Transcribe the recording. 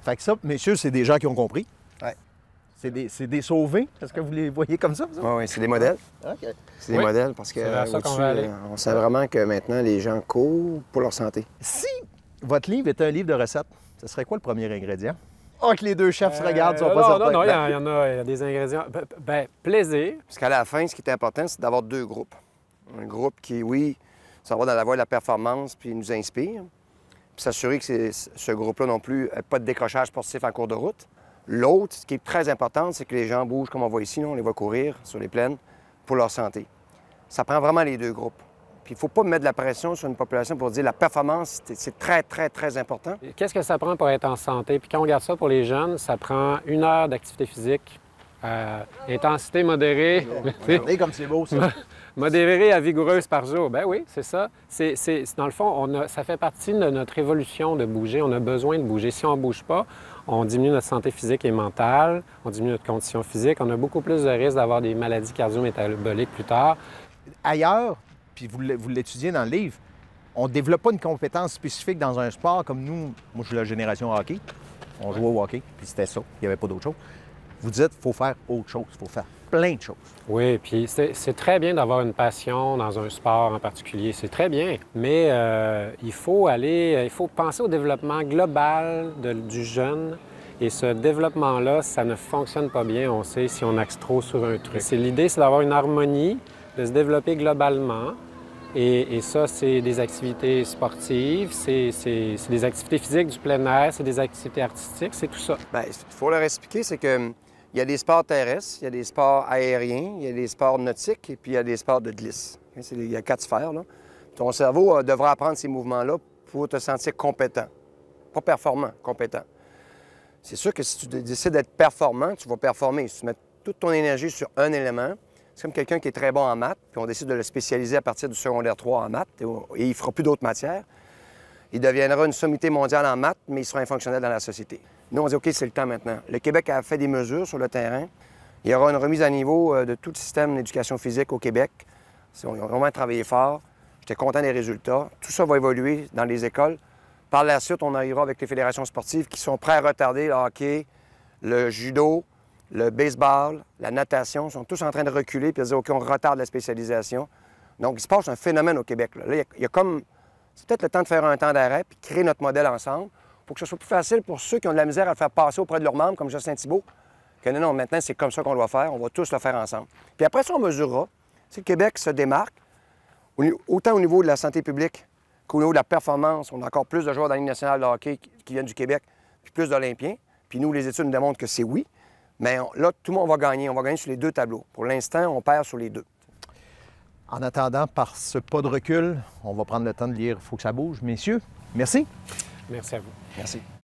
Fait que ça, messieurs, c'est des gens qui ont compris. Ouais. C'est des sauvés. Est-ce que vous les voyez comme ça? Oui, c'est des modèles. OK. C'est des modèles parce que C'est vers ça qu'on au-dessus, va aller. on sait vraiment que maintenant, les gens courent pour leur santé. Si votre livre était un livre de recettes, ce serait quoi le premier ingrédient? Ah, que les deux chefs se regardent, ils sont pas non, certains. non, il y en a des ingrédients. Plaisir. Parce qu'à la fin, ce qui est important, c'est d'avoir deux groupes. Un groupe qui, oui, s'en va dans la voie de la performance puis nous inspire. Puis s'assurer que ce groupe-là non plus n'a pas de décrochage sportif en cours de route. L'autre, ce qui est très important, c'est que les gens bougent comme on voit ici, on les voit courir sur les plaines pour leur santé. Ça prend vraiment les deux groupes. Puis il ne faut pas mettre de la pression sur une population pour dire la performance, c'est très, très, très important. Qu'est-ce que ça prend pour être en santé? Puis quand on regarde ça pour les jeunes, ça prend 1 heure d'activité physique, intensité modérée. Regardez comme c'est beau, ça. Modérée à vigoureuse par jour. Ben oui, c'est ça. Dans le fond, ça fait partie de notre évolution de bouger. On a besoin de bouger. Si on ne bouge pas, on diminue notre santé physique et mentale, on diminue notre condition physique, on a beaucoup plus de risques d'avoir des maladies cardio-métaboliques plus tard. Ailleurs, puis vous l'étudiez dans le livre, on ne développe pas une compétence spécifique dans un sport comme nous. Moi, je suis la génération hockey. On jouait au hockey, puis c'était ça. Il n'y avait pas d'autre chose. Vous dites qu'il faut faire autre chose, il faut faire plein de choses. Oui, puis c'est très bien d'avoir une passion dans un sport en particulier. C'est très bien, mais il faut penser au développement global du jeune. Et ce développement-là, ça ne fonctionne pas bien, on sait, si on axe trop sur un truc. L'idée, c'est d'avoir une harmonie, de se développer globalement. Et ça, c'est des activités sportives, c'est des activités physiques du plein air, c'est des activités artistiques, c'est tout ça. Bien, il faut leur expliquer, c'est que il y a des sports terrestres, il y a des sports aériens, il y a des sports nautiques et puis il y a des sports de glisse. Il y a 4 sphères, là. Ton cerveau devra apprendre ces mouvements-là pour te sentir compétent. Pas performant, compétent. C'est sûr que si tu décides d'être performant, tu vas performer. Si tu mets toute ton énergie sur un élément, c'est comme quelqu'un qui est très bon en maths, puis on décide de le spécialiser à partir du secondaire 3 en maths, et il ne fera plus d'autres matières. Il deviendra une sommité mondiale en maths, mais il sera infonctionnel dans la société. Nous, on dit, OK, c'est le temps maintenant. Le Québec a fait des mesures sur le terrain. Il y aura une remise à niveau de tout le système d'éducation physique au Québec. On a vraiment travaillé fort. J'étais content des résultats. Tout ça va évoluer dans les écoles. Par la suite, on arrivera avec les fédérations sportives qui sont prêtes à retarder le hockey, le judo, le baseball, la natation. Ils sont tous en train de reculer puis de dire, OK, on retarde la spécialisation. Donc, il se passe un phénomène au Québec. Là, il y a comme... C'est peut-être le temps de faire un temps d'arrêt puis créer notre modèle ensemble pour que ce soit plus facile pour ceux qui ont de la misère à le faire passer auprès de leurs membres, comme Justin Thibault, que non, maintenant, c'est comme ça qu'on doit faire. On va tous le faire ensemble. Puis après ça, on mesurera. Si le Québec se démarque, autant au niveau de la santé publique qu'au niveau de la performance, on a encore plus de joueurs dans la Ligue nationale de hockey qui viennent du Québec, puis plus d'Olympiens. Puis nous, les études nous démontrent que c'est oui. Mais là, tout le monde va gagner. On va gagner sur les deux tableaux. Pour l'instant, on perd sur les deux. En attendant, par ce pas de recul, on va prendre le temps de lire « Faut que ça bouge ». Messieurs, merci. Merci à vous. Merci.